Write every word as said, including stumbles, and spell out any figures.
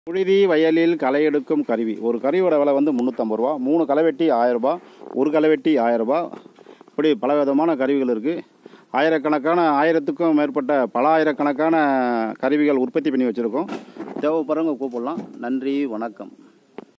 புழுதி வயலில் களை எடுக்கும் கருவி. ஒரு கருவியோட விலை வந்து முந்நூற்றம்பது ரூபா. மூணு களைவெட்டி ஆயிரம் ரூபா, ஒரு களைவெட்டி ஆயிரம் ரூபா. இப்படி பல விதமான கருவிகள் இருக்குது. ஆயிரக்கணக்கான ஆயிரத்துக்கும் மேற்பட்ட பல ஆயிரக்கணக்கான கருவிகள் உற்பத்தி பண்ணி வச்சுருக்கோம். தேவைப்படுறவங்க கூப்பிடலாம். நன்றி, வணக்கம்.